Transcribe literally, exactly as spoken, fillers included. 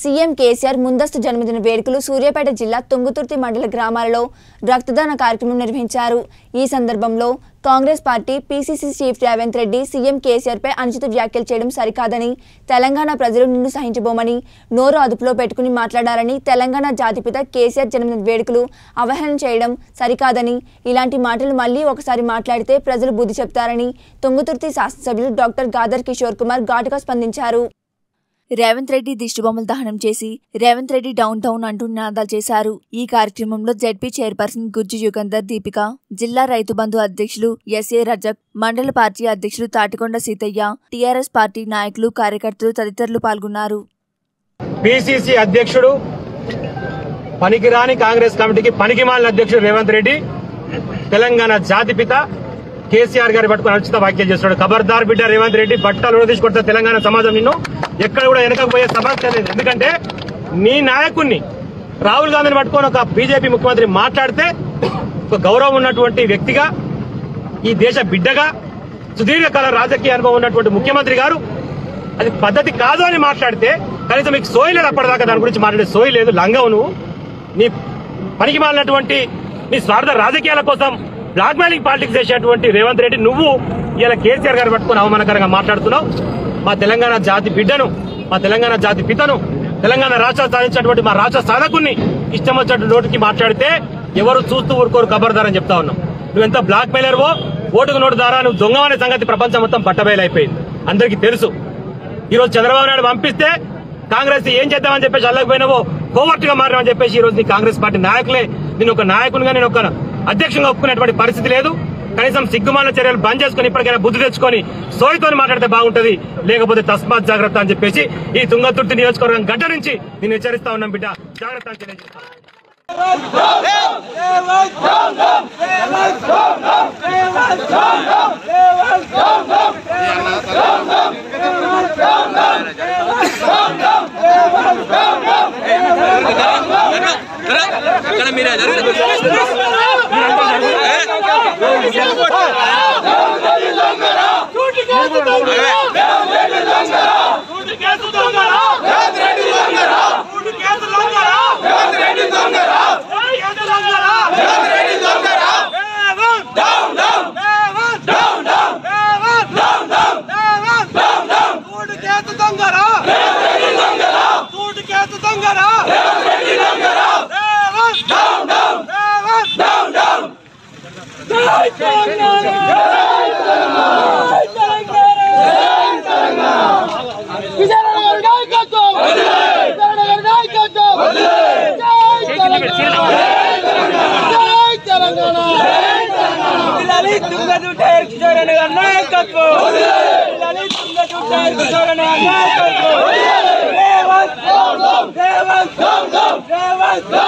CM KCR ముందస్తు జన్మదిన వేడుకలు సూర్యాపేట జిల్లా తుంగతుర్తి మండల గ్రామాలలో రక్తదాన కార్యక్రమం నిర్వహించారు. ఈ సందర్భంలో Congress party PCC chief Revanth Reddy CM KCR పై అనుచిత వ్యాఖ్యలు చేయడం సరికాదని, తెలంగాణ ప్రజలు నిన్ను సహించబోమని నోరు అదుపులో పెట్టుకుని మాట్లాడాలని, తెలంగాణ జాతిపిత కేసీఆర్ జన్మదిన వేడుకలు అవహేళన చేయడం సరికాదని, ఇలాంటి మాటలు మళ్లీ ఒకసారి మాట్లాడితే ప్రజలు బుద్ధి చెప్తారని తుంగతుర్తి శాసనసభ్యులు డాక్టర్ గాదర్ కిషోర్ కుమార్ ఘాటుగా స్పందించారు. రేవంత్ రెడ్డి దిష్టిబొమ్మలు దహనం చేసి రేవంత్ రెడ్డి డౌన్ టౌన్ అంటూ నినాదాలు చేశారు. ఈ కార్యక్రమంలో జెడ్పీ చైర్పర్సన్ గుజ్జు యుగంధర్ దీపిక, జిల్లా రైతు బంధు అధ్యక్షులు ఎస్ఏ రజక్, మండల పార్టీ అధ్యక్షులు తాటికొండ సీతయ్య, టీఆర్ఎస్ పార్టీ నాయకులు, కార్యకర్తలు తదితరులు పాల్గొన్నారు. పీసీసీ అధ్యక్షుడు పనికిరాని కాంగ్రెస్ కమిటీకి పనికిమాలిన అధ్యక్షుడు రేవంత్ రెడ్డి తెలంగాణ జాతిపిత కేసీఆర్ గారి పట్టుకుని అనుచిత వ్యాఖ్యలు చేస్తున్నాడు. ఖబర్దార్ బిడ్డ రేవంత్ రెడ్డి, బట్టలు తీసుకొడతా తెలంగాణ సమాజం నిన్ను ఎక్కడ కూడా వెనకపోయే సమస్య లేదు. ఎందుకంటే నీ నాయకుడిని రాహుల్ గాంధీని పట్టుకొని ఒక బీజేపీ ముఖ్యమంత్రి మాట్లాడితే ఒక గౌరవం ఉన్నటువంటి వ్యక్తిగా, ఈ దేశ బిడ్డగా, సుదీర్ఘకాల రాజకీయ అనుభవం ఉన్నటువంటి ముఖ్యమంత్రి గారు అది పద్ధతి కాదు అని మాట్లాడితే కనీసం మీకు సోయి లేదు. అప్పటిదాకా దాని గురించి మాట్లాడే సోయి లేదు. లంగవు నువ్వు. నీ పనికి మాలినటువంటి నీ స్వార్థ రాజకీయాల కోసం బ్లాక్ మెయిలింగ్ పాలిటిక్స్ చేసేటువంటి రేవంత్ రెడ్డి నువ్వు ఇలా కేసీఆర్ గారు పట్టుకుని అవమానకరంగా మాట్లాడుతున్నావు. మా తెలంగాణ జాతి బిడ్డను, మా తెలంగాణ జాతి పితను, తెలంగాణ రాష్ట్రం సాధించినటువంటి మా రాష్ట్ర సాధకుని ఇష్టం వచ్చినట్టు నోటికి మాట్లాడితే ఎవరు చూస్తూ ఊరుకోరు. ఖబర్దారని చెప్తా ఉన్నాం. నువ్వెంత బ్లాక్ మెయిలర్వో, ఓటుకు నోటు ద్వారా నువ్వు దొంగ అనే సంగతి ప్రపంచం మొత్తం పట్టబయలైపోయింది, అందరికీ తెలుసు. ఈ రోజు చంద్రబాబు నాయుడు పంపిస్తే కాంగ్రెస్ ఏం చేద్దామని చెప్పేసి అల్లకపోయినావో కోవర్ట్ గా మారామని చెప్పేసి ఈ రోజు నీ కాంగ్రెస్ పార్టీ నాయకులే నేను ఒక నాయకునిగా, నేను ఒక అధ్యక్షునిగా ఒప్పుకునేటువంటి పరిస్థితి లేదు. కనీసం సిగ్గుమాల చర్యలు బంద్ చేసుకుని ఇప్పటికైనా బుద్ధి తెచ్చుకొని సోయితో మాట్లాడితే బాగుంటది. లేకపోతే తస్మాత్ జాగ్రత్త అని చెప్పేసి ఈ తుంగతుర్తి నియోజకవర్గం గడ్డ నుంచి నేను హెచ్చరిస్తా ఉన్నాం. బిడ్డ జాగ్రత్త అని తెలియజేస్తాను. Naikatvam